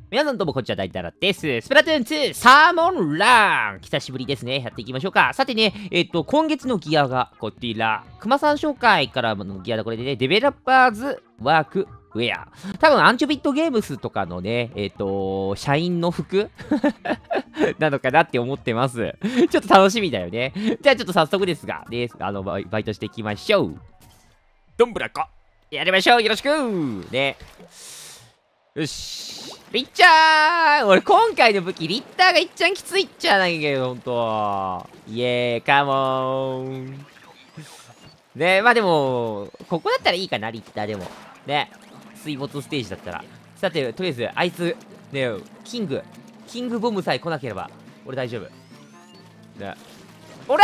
皆さんどうもこんにちは、大太郎です。スプラトゥーン2サーモンラン久しぶりですね。やっていきましょうか。さてね、今月のギアがこちら。熊さん紹介からのギアだ。これでね、デベロッパーズワークウェア。多分、アンチョビットゲームスとかのね、社員の服なのかなって思ってます。ちょっと楽しみだよね。じゃあちょっと早速ですが、バイトしていきましょう。どんぶらこやりましょう。よろしくね。よし。リッチャー俺今回の武器、リッターがいっちゃんきついっちゃないけど、ほんと。イエー、カモン。ねまあでも、ここだったらいいかな、リッターでも。ね水没ステージだったら。さて、とりあえず、あいつ、ねキングボムさえ来なければ、俺大丈夫。ねおら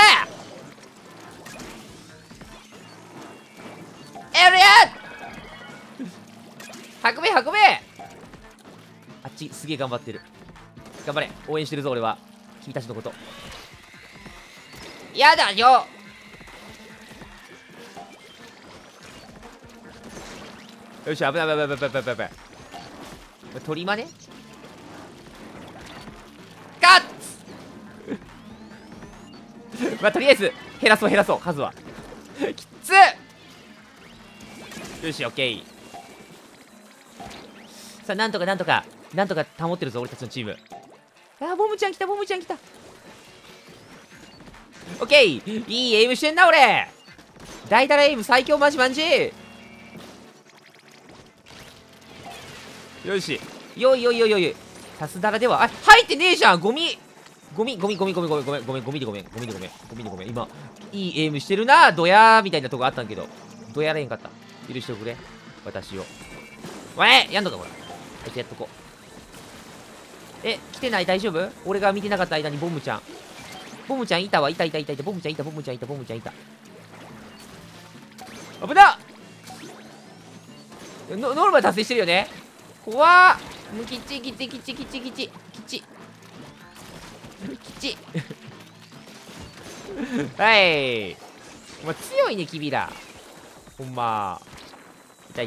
エルヤ運べ運べあっちすげえ頑張ってる。頑張れ応援してるぞ俺は君たちのこと。やだよよし危ない危ない危ない危ない危ない危ない鳥間ねカッツまあとりあえず減らそう数はきつよしオッケー。さあなんとか保ってるぞ俺たちのチーム。あボムちゃん来たオッケーいいエイムしてんな俺。大ダラエイム最強マジよしよいさすだらでは入ってねえじゃん。ゴミでごめん今いいエイムしてるなドヤーみたいなとこあったんけどドヤれへんかった。許しておくれ私を。やんのかこれやっとこう。来てない大丈夫。俺が見てなかった間にボムちゃんいたわ。いたボムちゃんいた。危なっノルマ達成してるよね。怖っきちはいお前強いね君らほんま。痛い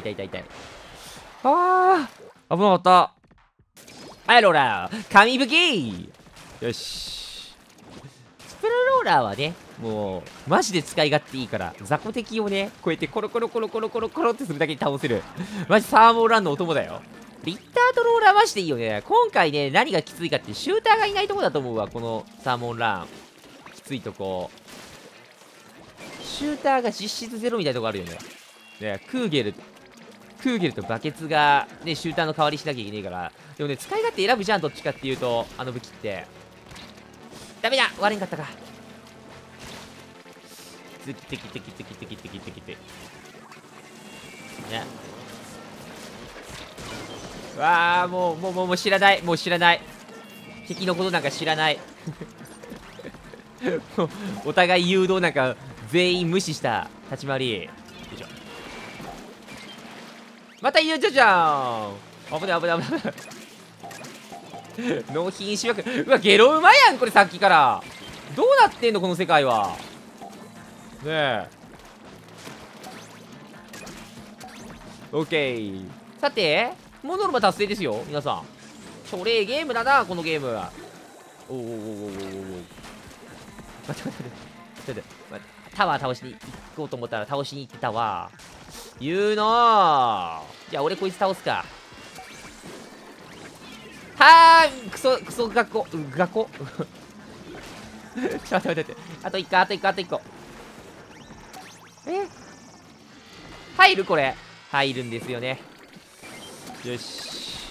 あー危なかった。はいローラー紙吹きよし。スプラローラーはねもうマジで使い勝手いいから雑魚敵をねこうやってコロコロってするだけで倒せるマジサーモンランのお供だよ。リッターとローラーマジでいいよね。今回ね何がきついかってシューターがいないとこだと思うわ。このサーモンランきついとこシューターが実質ゼロみたいなとこあるよね。クーゲルとバケツがねシューターの代わりしなきゃいけないから。でもね使い勝手選ぶじゃんどっちかっていうとあの武器ってダメだ悪いんかったか。てねわあもう知らない敵のことなんか知らないお互い誘導なんか全員無視した立ち回り。よいしょまた言うじゃん。危ない納品しまくうわゲロうまやんこれさっきからどうなってんのこの世界はねえ。オッケーさてもうノルマ達成ですよ皆さん。それゲームだなこのゲーム。お待ってタワー倒しに行こうと思ったら倒しに行ってたわ言うのー。じゃあ俺こいつ倒すか。はーいクソ学校ちょっと待ってあと1個入るこれ入るんですよね。よし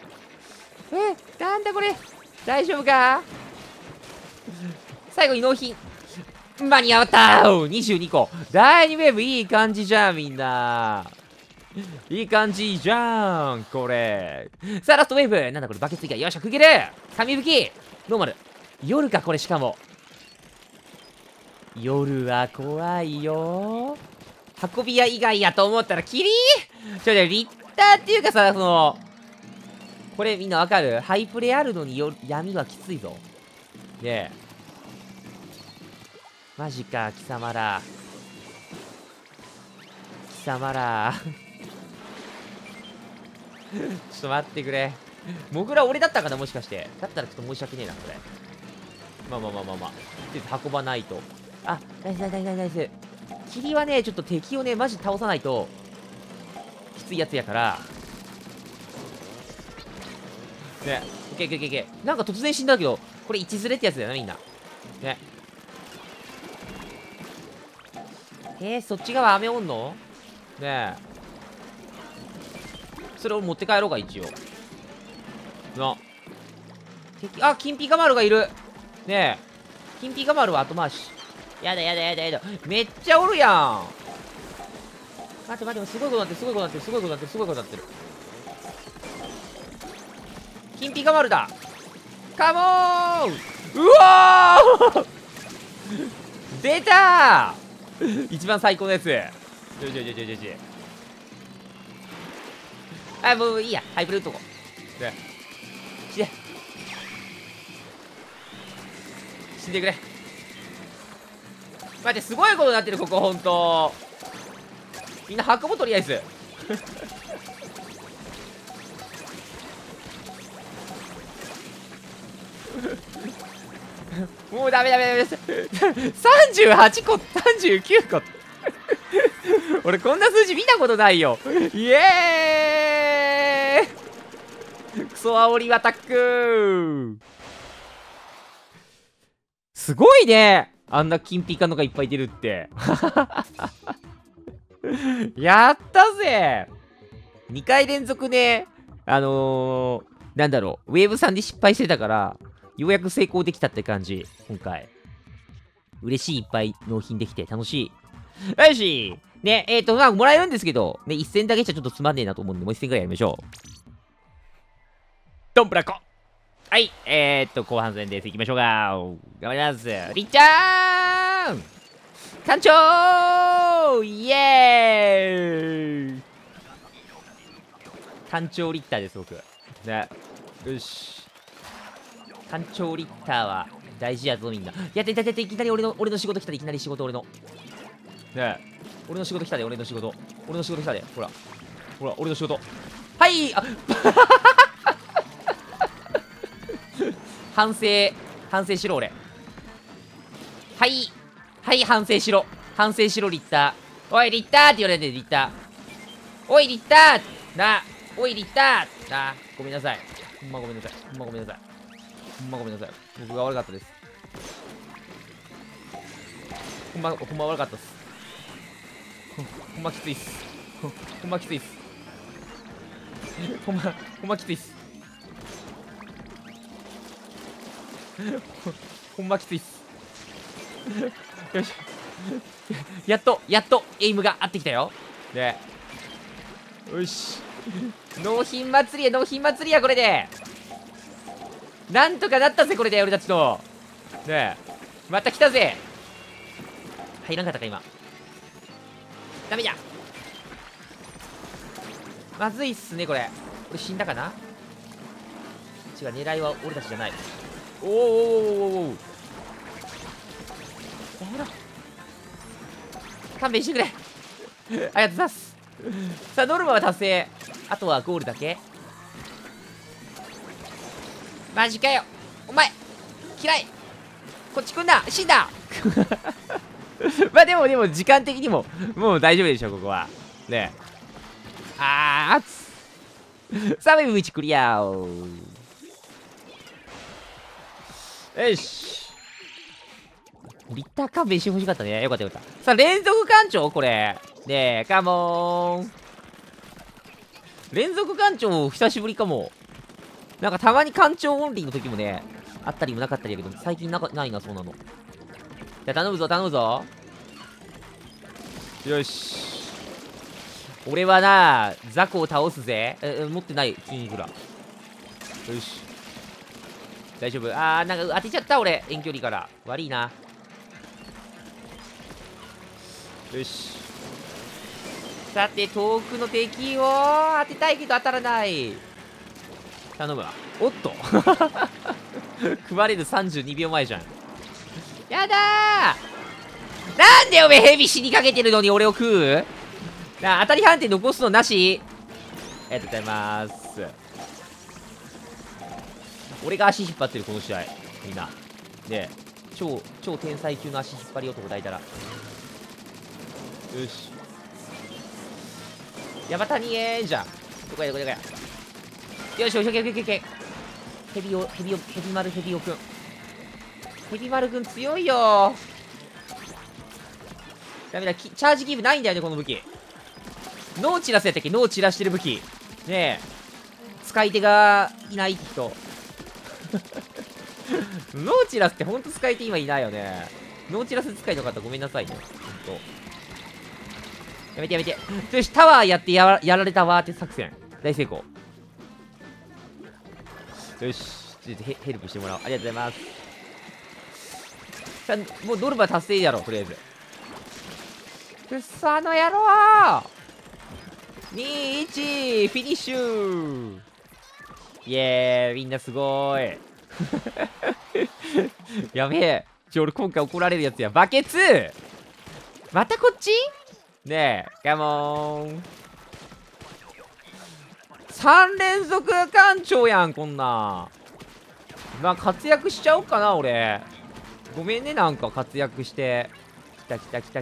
なんだこれ大丈夫か。最後に納品間に合ったー22個第2ウェーブいい感じじゃんみんないい感じじゃんこれ。さあラストウェーブなんだこれバケツ以外よっしゃくげる紙吹きノーマル夜かこれ。しかも夜は怖いよ運び屋以外やと思ったらキリリッターっていうかさこれみんなわかる。ハイプレあるのに闇はきついぞねえマジか貴様らちょっと待ってくれモグラ俺だったかな、もしかして。だったらちょっと申し訳ねえな、これ。まあまあまあまあまあ。で、運ばないと。あ、ナイスナイスナイスナイス。霧はね、ちょっと敵をね、マジ倒さないと、きついやつやから。ね、オッケーオッケーオッケーオッケー。なんか突然死んだけど、これ位置ずれってやつだよな、みんな。ね。そっち側雨おんのねえ。それを持って帰ろうか、一応。な。敵、あ、金ピカ丸がいる。ねえ。金ピカ丸は後回し。やだやだやだやだ。めっちゃおるやん。待って待って、すごいことなってる、すごいことなってる、すごいことなってる、すごいことなってる。金ピカ丸だ。カモーン。うわー出たー一番最高のやつ。よしよしよしよしよし。あ、もういいや。ハイブル打っとこう。ね。死ね。死んでくれ。待って、すごいことになってる、ここ、ほんと。みんな運ぼう、とりあえず。もうダメダメダメです。38個、39個。俺こんな数字見たことないよ。イエーイクソ煽りアタック。すごいね、あんな金ピカのがいっぱい出るって。やったぜ。2回連続ね、なんだろう、ウェーブさんで失敗してたから、ようやく成功できたって感じ、今回。嬉しい、いっぱい納品できて楽しい。よしね、まあ、もらえるんですけど、ね、1戦だけじゃちょっとつまんねえなと思うんで、もう1戦ぐらいやりましょう。ドンブラコ。はい、後半戦です。いきましょうか。頑張ります。りっちゃーん艦長イエーイ艦長リッターです、僕。ね。よし。艦長リッターは大事やぞ、みんな。やっていきなり俺の仕事来たで、いきなり仕事俺の。ねえ。俺の仕事来たで、俺の仕事。俺の仕事来たで。ほら。ほら、俺の仕事。はいあ反省しろ、俺。はい。はい、反省しろ。反省しろ、リッター。おい、リッターって言われてる、リッター。おい、リッターな。おい、リッターな。ごめんなさい。ほんまごめんなさい。ほんまごめんなさい。ほんまごめんなさい。僕が悪かったです。ほんま悪かったっす。ほんまきついっす。ほんまきついっす。ほんまきついっす。ほんまきついっす。よし。やっとエイムが合ってきたよ。ね。よし。納品祭りや、これで。なんとかなったぜ、これで、俺たちと。ねえ。また来たぜ。入らんかったか、今。ダメじゃ。まずいっすね、これ。俺死んだかな。違う、狙いは俺たちじゃない。おーおーおーおーおー。やめろ。勘弁してくれ。ありがとうございます。さあ、ノルマは達成。あとはゴールだけ。マジかよ。お前嫌い。こっち来んな。死んだ。まあでも時間的にももう大丈夫でしょ、ここはね。さあ、ウェブ1クリア。よし。リッター勘弁してほしかったね。よかったよかった。さあ、連続艦長これ。ねえ、カモーン。連続艦長久しぶりかも。なんかたまに艦長オンリーの時もね、あったりもなかったりやけど、最近ないな、そうなの。じゃあ頼むぞ、頼むぞ。よし。俺はな、ザコを倒すぜ。持ってない、金インフラ。よし。大丈夫。なんか当てちゃった、俺。遠距離から。悪いな。よし。さて、遠くの敵を当てたいけど当たらない。頼むわ。おっと配れる32秒前じゃん。やだー。なんでおめえヘビ死にかけてるのに俺を食う。当たり判定残すのなし。ありがとうございます。 俺が足引っ張ってる、この試合。みんな。で、超天才級の足引っ張り男抱いたら。よし。山谷へじゃん。どこや。よし、オッケー。ヘビマルヘビオくん。ヘビマルくん強いよ。ダメだ、チャージギブないんだよね、この武器。脳散らすやったっけ？脳散らしてる武器。ねえ。使い手がいない人。脳散らすってほんと使い手今いないよね。脳散らす使いの方ごめんなさいね。ほんと。やめて。よし、タワーやってやられたわーって作戦。大成功。よし。ちょっとヘルプしてもらおう。ありがとうございます。さあ、もうドルバ達成やろ、とりあえず。くっそ、あの野郎2、1、フィニッシュイエーイ、みんなすごーい。やべえ。俺今回怒られるやつや。バケツまたこっちねえ、カモン。3連続艦長やん、こんな。まあ、活躍しちゃおうかな、俺。ごめんね、なんか活躍して。来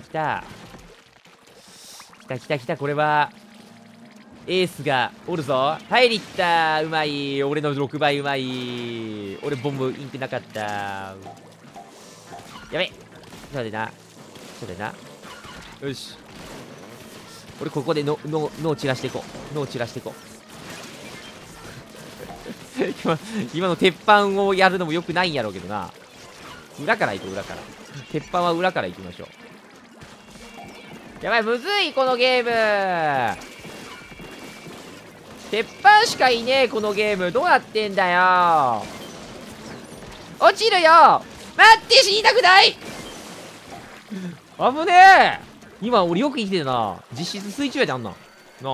た、これは。エースがおるぞ。はい、リッター。うまい。俺の6倍うまい。俺、ボムインクなかった。やべ。そうだな。よし。俺、ここで脳散らしていこう。今の鉄板をやるのもよくないんやろうけどな。裏から。鉄板は裏から行きましょう。やばい、むずい、このゲーム。鉄板しかいねえ、このゲーム。どうなってんだよ。落ちるよ。待って、死にたくない。危ねえ。今、俺よく生きてるな。実質水中やで、あんなん。なあ。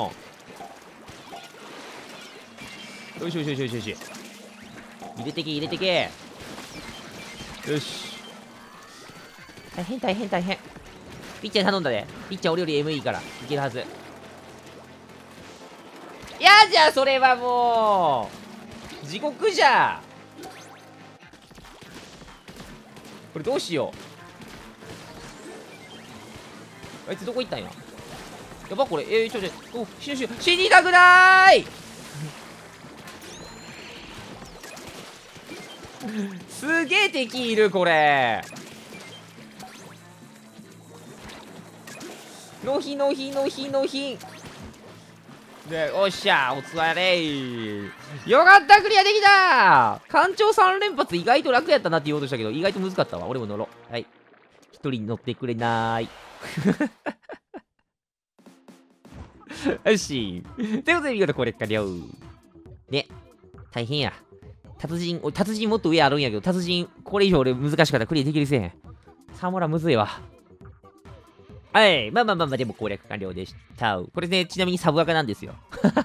よし。入れてけ。よし。大変。ピッチャーに頼んだで。ピッチャー俺より ME からいけるはず。やじゃあ、それはもう地獄じゃ。これどうしよう。あいつどこ行ったんや。やば、これ死にたくなーい。すげえ敵いる、これ。のひで、おっしゃ、おつわれー。よかった、クリアできた。艦長3連発意外と楽やったなって言おうとしたけど、意外と難かったわ。俺も乗ろう。はい。一人乗ってくれなーい。よし。ということで、見事これ完了。ね。大変や。達人もっと上あるんやけど、達人、これ以上俺難しかったらクリアできるせえへん。サモラむずいわ。はい。まあ、でも攻略完了でした。これね、ちなみにサブアカなんですよ。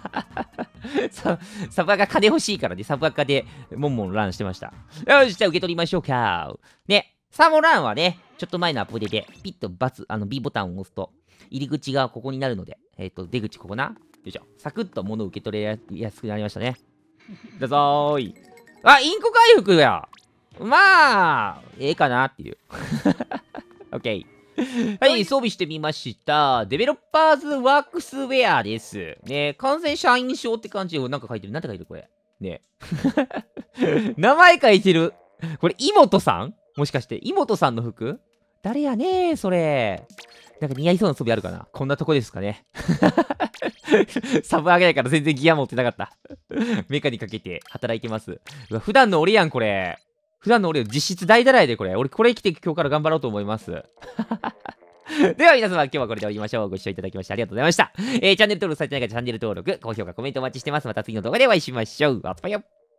サブアカ金欲しいからね、サブアカでモンランしてました。よし、じゃあ受け取りましょうか。ね、サモランはね、ちょっと前のアップデで、ピッとB ボタンを押すと、入り口がここになるので、出口ここな。よいしょ。サクッと物を受け取れやすくなりましたね。どうぞーい。あ、インコ回復や。まあ、ええかなっていう。オッケー。はい、装備してみました。デベロッパーズワークスウェアです。ね、完全社員証って感じで、なんか書いてる。なんて書いてるこれ。ね。名前書いてる。これ、妹さんもしかして、妹さんの服誰やねー、それ。なんか似合いそうな装備あるかな。こんなとこですかね。サブ上げないから全然ギア持ってなかった。メカにかけて働いてます。うわ、普段の俺やん、これ。普段の俺、実質大だらいで、これ。俺、これ着て今日から頑張ろうと思います。では皆様、今日はこれで終わりましょう。ご視聴いただきましてありがとうございました。チャンネル登録されてない方、チャンネル登録、高評価、コメントお待ちしてます。また次の動画でお会いしましょう。あっぱよ。